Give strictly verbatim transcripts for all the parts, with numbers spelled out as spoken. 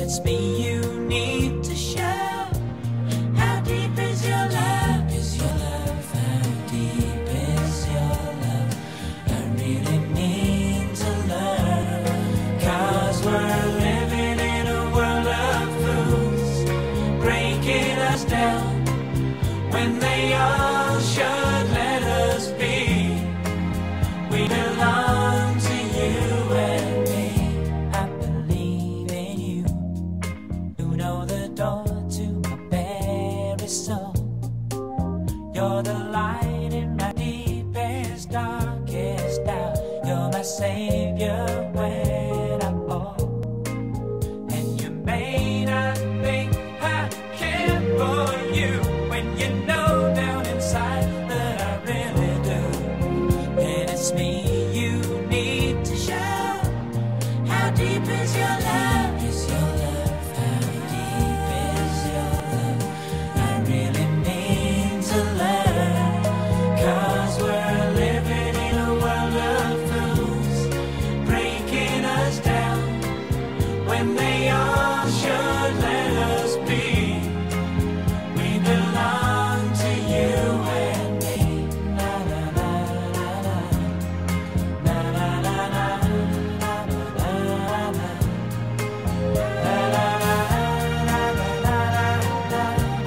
it's me you need to show. How deep is your love? Is your love? How deep is your love? I really mean to learn. 'Cause we're living in a world of fools, breaking us down when they all should let us be. We belong to you and me. I believe in you. You know the door to my very soul. You're the light in my deepest, darkest doubt. You're my savior when I fall. And you may not think I care for you, when you know down inside that I really do. And it's me you need to show. How deep is your love? Is your love? How deep is your love? I really mean to learn. 'Cause we're living in a world of fools, breaking us down when they all should let us be. We belong to you and me. Na na na na na. Na na na na. Na na na na. Na na na na na na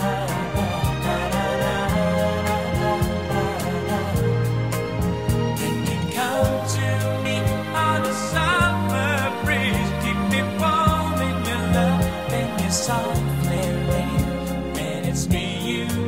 na. You can come to me on a summer breeze, keep me warm in your love and your softly rain. And it's me you